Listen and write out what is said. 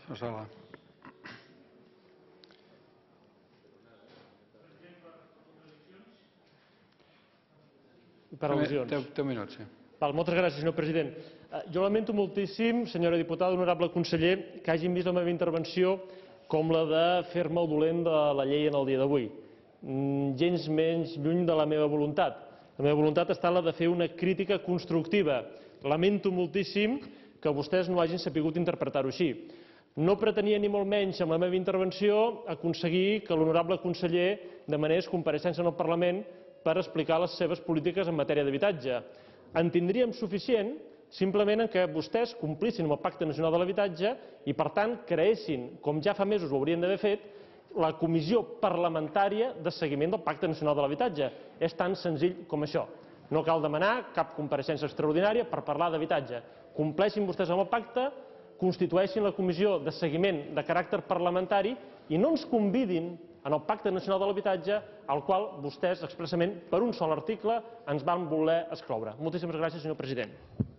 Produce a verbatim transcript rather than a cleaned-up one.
a sala. Per al·lusions. Té un minut, sí. Moltes gràcies, senyor president. Jo lamento moltíssim, senyora diputada, honorable conseller, que hagin vist la meva intervenció com la de fer-me el dolent de la llei en el dia d'avui. Gens menys lluny de la meva voluntat. La meva voluntat ha estat la de fer una crítica constructiva. Lamento moltíssim que vostès no hagin sabut interpretar-ho així. No pretenia ni molt menys amb la meva intervenció aconseguir que l'honorable conseller demanés compareixença en el Parlament per explicar les seves polítiques en matèria d'habitatge. En tindríem suficient simplement que vostès complissin amb el Pacte Nacional de l'Habitatge i, per tant, creessin, com ja fa mesos ho haurien d'haver fet, la Comissió Parlamentària de Seguiment del Pacte Nacional de l'Habitatge. És tan senzill com això. No cal demanar cap compareixença extraordinària per parlar d'habitatge. Compleixin vostès amb el pacte, constitueixin la Comissió de Seguiment de caràcter parlamentari i no ens convidin en el Pacte Nacional de l'Habitatge, al qual vostès expressament, per un sol article, ens van voler excloure. Moltíssimes gràcies, senyor president.